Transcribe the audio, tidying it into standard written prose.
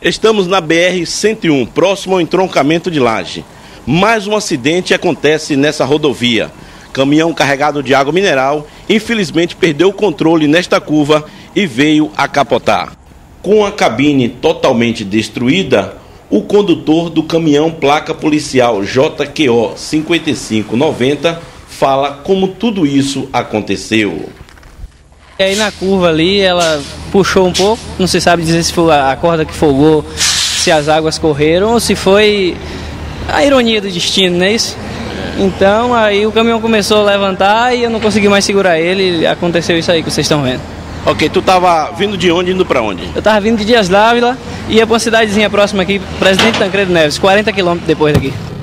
Estamos na BR-101, próximo ao entroncamento de Laje. Mais um acidente acontece nessa rodovia. Caminhão carregado de água mineral, infelizmente perdeu o controle nesta curva e veio a capotar. Com a cabine totalmente destruída, o condutor do caminhão placa policial JQO 5590 fala como tudo isso aconteceu. E aí na curva ali ela puxou um pouco, não se sabe dizer se foi a corda que folgou, se as águas correram ou se foi a ironia do destino, não é isso? Então aí o caminhão começou a levantar e eu não consegui mais segurar ele e aconteceu isso aí que vocês estão vendo. Ok, tu estava vindo de onde, indo para onde? Eu estava vindo de Dias Dávila e ia para uma cidadezinha próxima aqui, Presidente Tancredo Neves, 40 quilômetros depois daqui.